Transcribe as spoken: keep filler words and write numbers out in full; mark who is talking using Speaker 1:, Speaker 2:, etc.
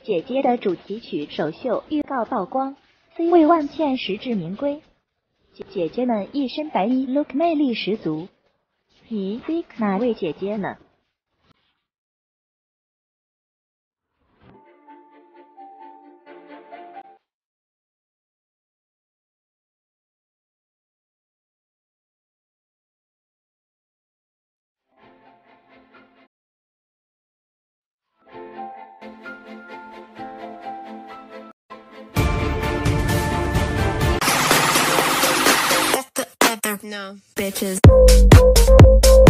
Speaker 1: 姐姐的主题曲首秀预告曝光 ，C 位万茜实至名归。姐姐姐们一身白衣 ，look 魅力十足。咦 ，C 哪位姐姐呢？
Speaker 2: No, bitches.